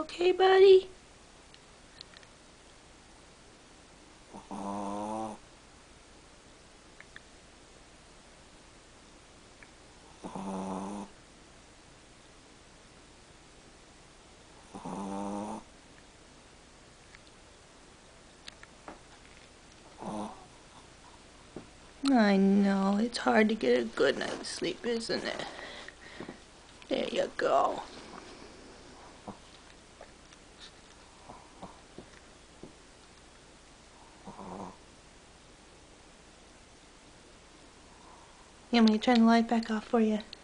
okay, buddy? I know, it's hard to get a good night's sleep, isn't it? There you go. You want me to turn the light back off for you?